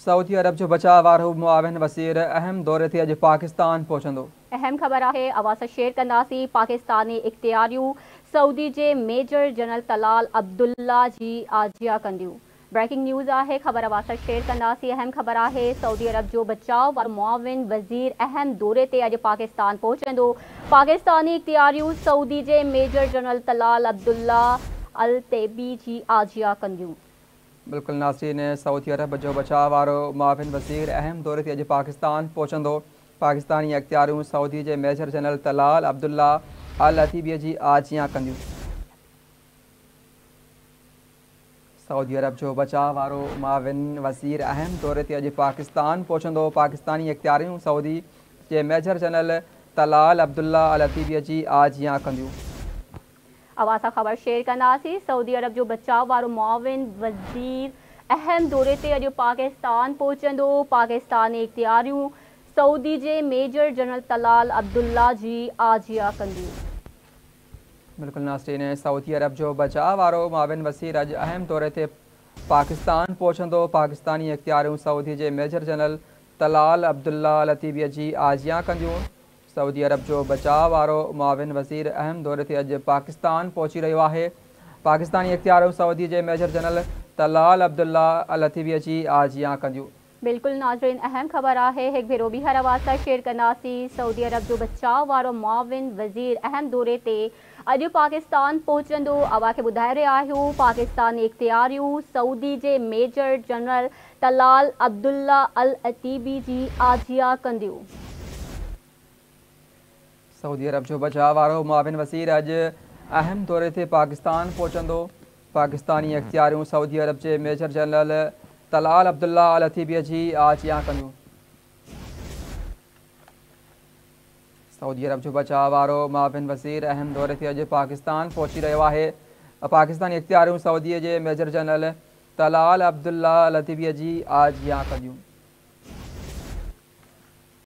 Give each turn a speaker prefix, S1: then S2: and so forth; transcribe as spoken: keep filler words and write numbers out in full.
S1: Saudi अरब जो बचाव वारो मुआविन वज़ीर अहम दौरे ते अॼु पाकिस्तान पहुचंदो।
S2: अहम ख़बर आहे, अवां सां शेयर कंदासीं। पाकिस्तानी इख्तियारियूं सऊदी जे मेजर जनरल तलाल अब्दुल्ला जी आजिया कंदियूं। ब्रेकिंग न्यूज़ आहे, ख़बर अवां सां शेयर कंदासीं। अहम ख़बर आहे, सऊदी अरब जो बचाव वारो मुआविन वज़ीर अहम दौरे ते अॼु पाकिस्तान पहुचंदो। पाकिस्तानी इख्तियारियूं सऊदी जे major general Talal Abdullah Al Taibi जी आजिया कंदियूं।
S1: बिल्कुल नाज़रीन, सऊदी अरब जो बचाव वारो मुआविन वज़ीर अहम दौरे ते अॼु पाकिस्तान पहुचंदो। पाकिस्तानी इख्तियारियूं सऊदी जे major general Talal Abdullah Al Otaibi जी आजिया कंदियूं। सऊदी अरब जो बचाव वारो मुआविन वज़ीर अहम दौरे ते अॼु पाकिस्तान पहुचंदो। पाकिस्तानी इख्तियारियूं सऊदी जे major general Talal Abdullah Al Otaibi जी आजिया कंदियूं।
S2: अवां सां ख़बर शेयर कंदासीं। सऊदी अरब जो बचाव वारो मुआविन वज़ीर अहम दौरे ते अॼु पाकिस्तान पहुचंदो। पाकिस्तानी इख्तियारियूं सऊदी जे मेजर जनरल तलाल अब्दुल्ला जी आजिया कंदियूं।
S1: बिल्कुल नाज़रीन, सऊदी अरब जो बचाव वारो मुआविन वज़ीर अॼु अहम दौरे ते पाकिस्तान पहुचंदो। पाकिस्तानी इख्तियारियूं सऊदी जे major general Talal Abdullah Al Otaibi जी आजिया कंदियूं। सऊदी अरब जो बचाव वारो मुआविन वज़ीर अहम दौरे ते अॼु पाकिस्तान पहुची रहियो आहे। पाकिस्तानी इख्तियारियूं सऊदी जे major general Talal Abdullah Al Otaibi जी आजिया कंदियूं।
S2: बिल्कुल नाज़रीन, अहम ख़बर आहे, हिकु भेरो बि हर आवाज़ सां शेयर कंदासीं। सऊदी अरब जो बचाव वारो मुआविन वज़ीर अहम दौरे ते अॼु पाकिस्तान पहुचंदो। अवां खे ॿुधाए रहिया आहियूं, पाकिस्तानी इख्तियारियूं सऊदी जे major general Talal Abdullah Al Otaibi जी आजिया कंदियूं।
S1: सऊदी अरब जो बचाव वारो मुआविन वज़ीर अॼु अहम दौरे ते पाकिस्तान पहुचंदो। पाकिस्तानी इख्तियारियूं सऊदी अरब जे major general Talal Abdullah Al Otaibi जी आजिया कंदियूं। सऊदी अरब जो बचाव वारो मुआविन वज़ीर अहम दौरे ते अॼु पाकिस्तान पहुची रहियो आहे। पाकिस्तानी इख्तियारियूं सऊदीअ जे major general Talal Abdullah Al Otaibi जी आजिया कंदियूं।